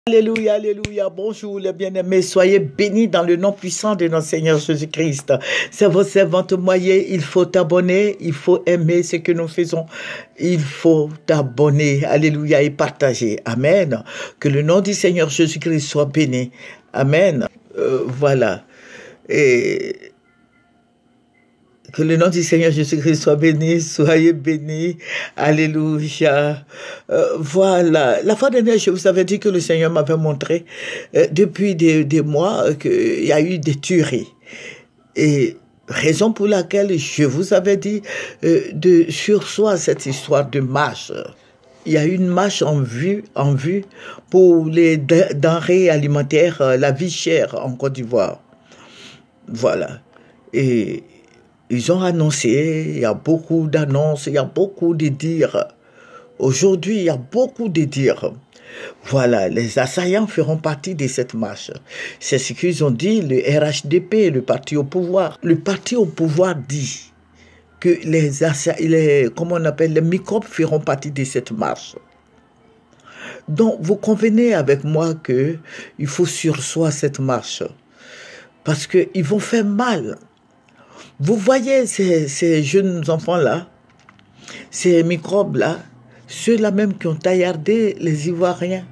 Alléluia, alléluia, bonjour les bien-aimés, soyez bénis dans le nom puissant de notre Seigneur Jésus-Christ. C'est votre servante moyenne, il faut t'abonner, il faut aimer ce que nous faisons, il faut t'abonner, alléluia, et partager, amen. Que le nom du Seigneur Jésus-Christ soit béni, amen. Voilà, et que le nom du Seigneur Jésus-Christ soit béni, soyez bénis, alléluia. Voilà, la fois dernière, je vous avais dit que le Seigneur m'avait montré depuis des mois qu'il y a eu des tueries. Et raison pour laquelle je vous avais dit de surseoir cette histoire de marche. Il y a eu une marche en vue pour les denrées alimentaires, la vie chère en Côte d'Ivoire. Voilà. Et ils ont annoncé, il y a beaucoup d'annonces, il y a beaucoup de dires. Aujourd'hui, il y a beaucoup de dires. Voilà, les assaillants feront partie de cette marche. C'est ce qu'ils ont dit, le RHDP, le parti au pouvoir. Le parti au pouvoir dit que les microbes feront partie de cette marche. Donc, vous convenez avec moi qu'il faut surseoir cette marche. Parce qu'ils vont faire mal. Vous voyez ces jeunes enfants-là, ces microbes-là, ceux-là même qui ont taillardé les Ivoiriens,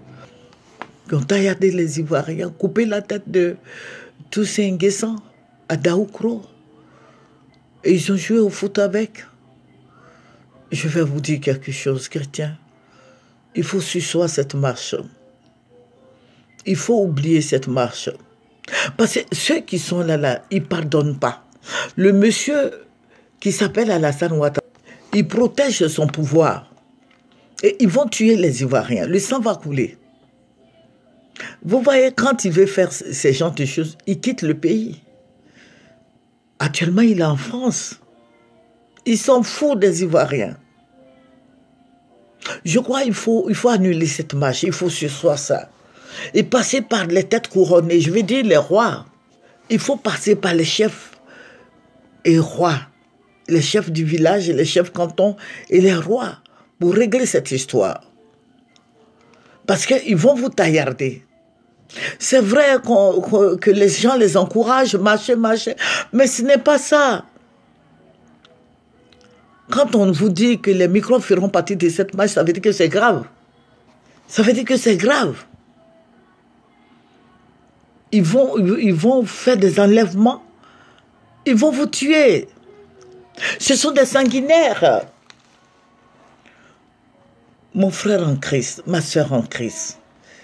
coupé la tête de Toussaint Nguessan à Daoukro, et ils ont joué au foot avec. Je vais vous dire quelque chose, chrétien. Il faut surseoir cette marche. Il faut oublier cette marche. Parce que ceux qui sont là, ils ne pardonnent pas. Le monsieur qui s'appelle Alassane Ouattara, il protège son pouvoir. Et ils vont tuer les Ivoiriens. Le sang va couler. Vous voyez, quand il veut faire ces genres de choses, il quitte le pays. Actuellement, il est en France. Ils sont fous des Ivoiriens. Je crois qu'il faut annuler cette marche. Il faut surseoir ça. Et passer par les têtes couronnées. Je veux dire les rois. Il faut passer par les chefs et rois, les chefs du village, les chefs cantons et les rois pour régler cette histoire. Parce qu'ils vont vous taillarder. C'est vrai que les gens les encouragent, marcher, mais ce n'est pas ça. Quand on vous dit que les microbes feront partie de cette marche, ça veut dire que c'est grave. Ça veut dire que c'est grave. Ils vont faire des enlèvements. Ils vont vous tuer. Ce sont des sanguinaires. Mon frère en Christ, ma soeur en Christ.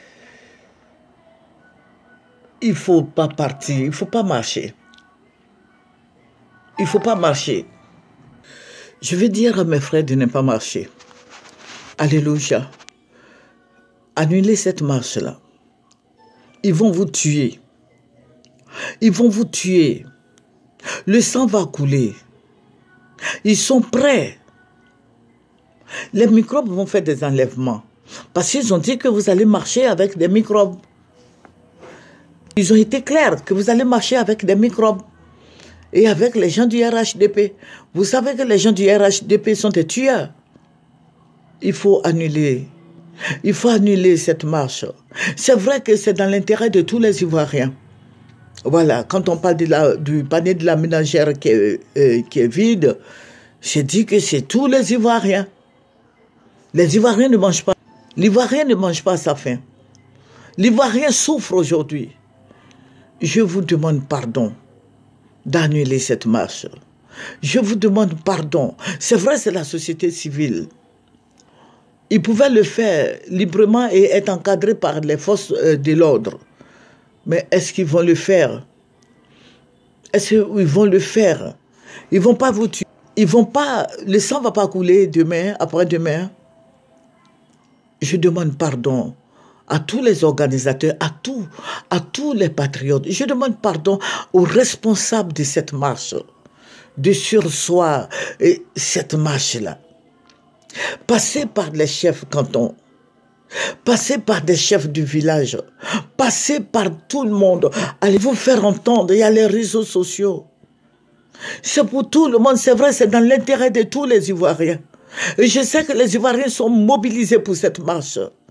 Il ne faut pas partir, il ne faut pas marcher. Il ne faut pas marcher. Je vais dire à mes frères de ne pas marcher. Alléluia. Annulez cette marche-là. Ils vont vous tuer. Ils vont vous tuer. Le sang va couler. Ils sont prêts. Les microbes vont faire des enlèvements. Parce qu'ils ont dit que vous allez marcher avec des microbes. Ils ont été clairs que vous allez marcher avec des microbes. Et avec les gens du RHDP. Vous savez que les gens du RHDP sont des tueurs. Il faut annuler. Il faut annuler cette marche. C'est vrai que c'est dans l'intérêt de tous les Ivoiriens. Voilà, quand on parle du panier de la ménagère qui est vide, j'ai dit que c'est tous les Ivoiriens. Les Ivoiriens ne mangent pas. L'Ivoirien ne mange pas à sa faim. L'Ivoirien souffre aujourd'hui. Je vous demande pardon d'annuler cette marche. Je vous demande pardon. C'est vrai, c'est la société civile. Ils pouvaient le faire librement et être encadrés par les forces de l'ordre. Mais est-ce qu'ils vont le faire? Est-ce qu'ils vont le faire? Ils ne vont pas vous tuer. Ils vont pas, le sang ne va pas couler demain, après-demain. Je demande pardon à tous les organisateurs, à tous les patriotes. Je demande pardon aux responsables de cette marche, de surseoir cette marche-là. Passez par les chefs cantons. Passez par des chefs du village. Passez par tout le monde. Allez vous faire entendre. Il y a les réseaux sociaux. C'est pour tout le monde. C'est vrai, c'est dans l'intérêt de tous les Ivoiriens. Et je sais que les Ivoiriens sont mobilisés pour cette marche.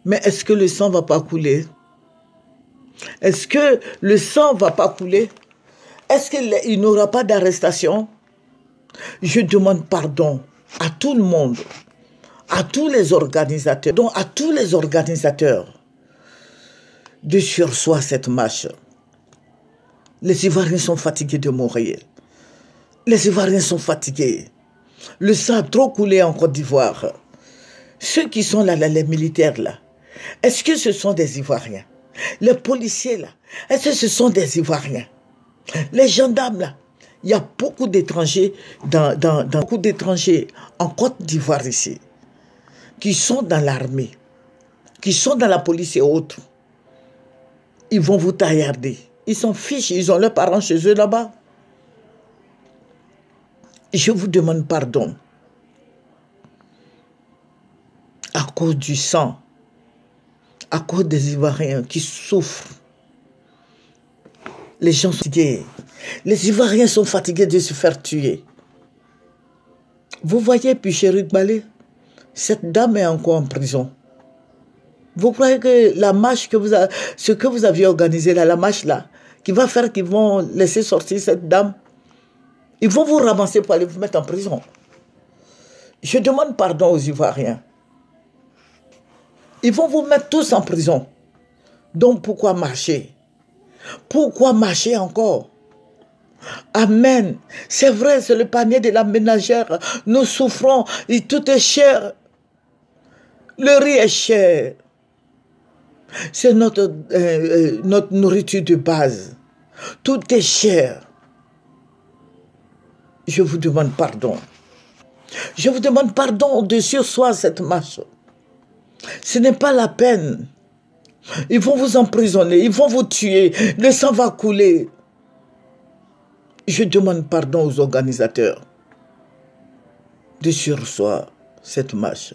Mais est-ce que le sang ne va pas couler? Est-ce que le sang ne va pas couler? Est-ce qu'il n'y aura pas d'arrestation? Je demande pardon à tout le monde, à tous les organisateurs, donc à tous les organisateurs de sursoir cette marche. Les Ivoiriens sont fatigués de mourir. Les Ivoiriens sont fatigués. Le sang a trop coulé en Côte d'Ivoire. Ceux qui sont là, les militaires là, est-ce que ce sont des Ivoiriens? Les policiers là, est-ce que ce sont des Ivoiriens? Les gendarmes là, il y a beaucoup d'étrangers beaucoup d'étrangers en Côte d'Ivoire ici, qui sont dans l'armée, qui sont dans la police et autres. Ils vont vous taillarder. Ils s'en fichent, ils ont leurs parents chez eux là-bas. Je vous demande pardon. À cause du sang, à cause des Ivoiriens qui souffrent. Les gens sont fatigués. Les Ivoiriens sont fatigués de se faire tuer. Vous voyez Picheri Balé, cette dame est encore en prison. Vous croyez que la marche ce que vous aviez organisé là, la marche là, qui va faire qu'ils vont laisser sortir cette dame, ils vont vous ramasser pour aller vous mettre en prison. Je demande pardon aux Ivoiriens. Ils vont vous mettre tous en prison. Donc pourquoi marcher? Pourquoi marcher encore? Amen. C'est vrai, c'est le panier de la ménagère. Nous souffrons et tout est cher. Le riz est cher. C'est notre nourriture de base. Tout est cher. Je vous demande pardon. Je vous demande pardon de sursoir cette marche. Ce n'est pas la peine. Ils vont vous emprisonner, ils vont vous tuer, le sang va couler. Je demande pardon aux organisateurs de sursoir cette marche.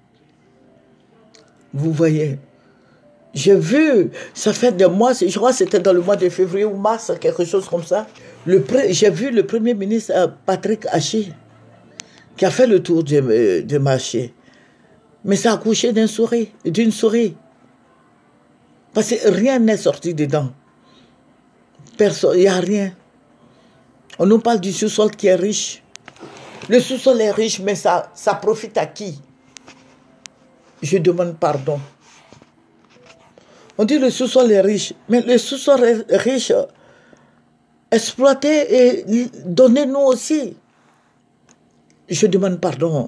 Vous voyez, j'ai vu, ça fait des mois, je crois que c'était dans le mois de février ou mars, quelque chose comme ça. J'ai vu le Premier ministre Patrick Haché qui a fait le tour du marché. Mais ça a accouché d'une souris. Parce que rien n'est sorti dedans. Personne, il n'y a rien. On nous parle du sous-sol qui est riche. Le sous-sol est riche, mais ça profite à qui? Je demande pardon. On dit le sous-sol est riche, mais le sous-sol est riche. Exploitez et donnez-nous aussi. Je demande pardon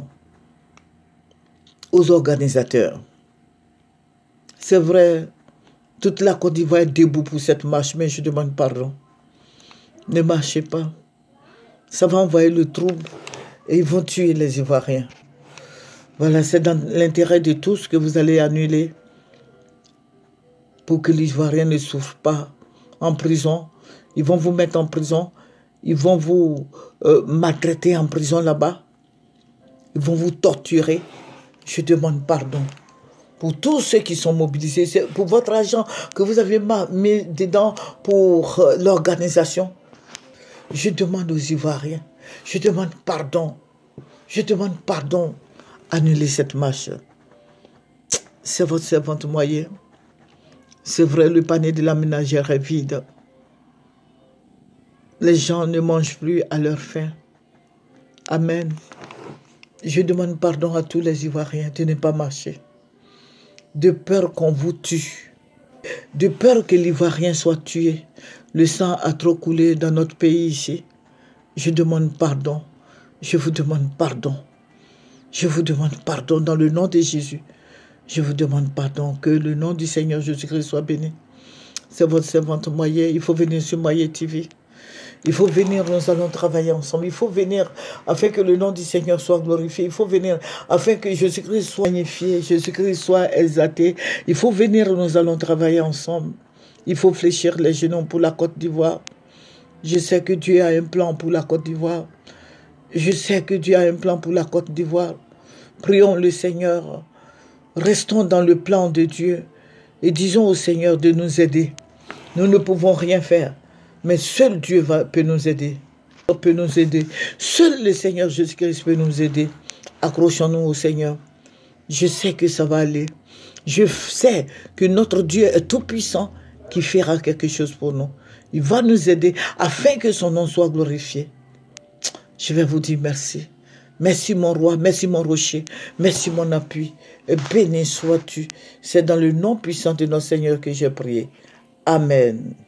aux organisateurs. C'est vrai, toute la Côte d'Ivoire est debout pour cette marche, mais je demande pardon. Ne marchez pas. Ça va envoyer le trouble et ils vont tuer les Ivoiriens. Voilà, c'est dans l'intérêt de tous que vous allez annuler pour que les Ivoiriens ne souffrent pas en prison. Ils vont vous mettre en prison. Ils vont vous maltraiter en prison là-bas. Ils vont vous torturer. Je demande pardon pour tous ceux qui sont mobilisés. C'est pour votre argent que vous avez mis dedans pour l'organisation. Je demande aux Ivoiriens. Je demande pardon. Je demande pardon. Annulez cette marche. C'est votre servante moyenne. C'est vrai, le panier de la ménagère est vide. Les gens ne mangent plus à leur faim. Amen. Je demande pardon à tous les Ivoiriens de ne pas marcher. De peur qu'on vous tue. De peur que l'Ivoirien soit tué. Le sang a trop coulé dans notre pays ici. Je demande pardon. Je vous demande pardon. Je vous demande pardon dans le nom de Jésus. Je vous demande pardon. Que le nom du Seigneur Jésus-Christ soit béni. C'est votre servante Moyer. Il faut venir sur Moyer TV. Il faut venir, nous allons travailler ensemble. Il faut venir afin que le nom du Seigneur soit glorifié. Il faut venir afin que Jésus-Christ soit magnifié, Jésus-Christ soit exalté. Il faut venir, nous allons travailler ensemble. Il faut fléchir les genoux pour la Côte d'Ivoire. Je sais que Dieu a un plan pour la Côte d'Ivoire. Je sais que Dieu a un plan pour la Côte d'Ivoire. Prions le Seigneur. Restons dans le plan de Dieu et disons au Seigneur de nous aider. Nous ne pouvons rien faire. Mais seul Dieu peut nous aider. Peut nous aider. Seul le Seigneur Jésus-Christ peut nous aider. Accrochons-nous au Seigneur. Je sais que ça va aller. Je sais que notre Dieu est tout-puissant qui fera quelque chose pour nous. Il va nous aider afin que son nom soit glorifié. Je vais vous dire merci. Merci mon roi, merci mon rocher, merci mon appui. Et béni sois-tu. C'est dans le nom puissant de notre Seigneur que j'ai prié. Amen.